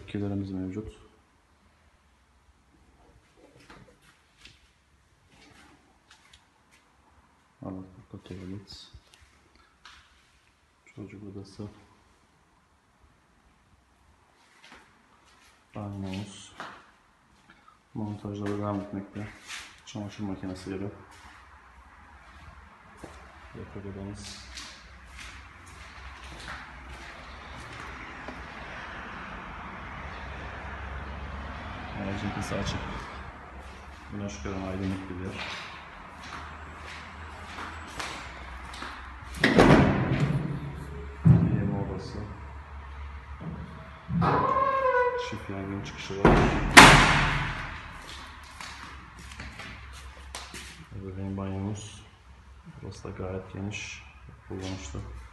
Sepkelerimiz mevcut. Alaturka tuvalet. Çocuk odası. Banyomuz. Montajları devam etmekte. Çamaşır makinesi gibi. Yatak odamız. Ceketi açık. Güneş gören aydınlık bir yer. Yeme odası. Çift yangın çıkışı var. Ebeveyn banyomuz. Burası da gayet geniş, kullanışlı.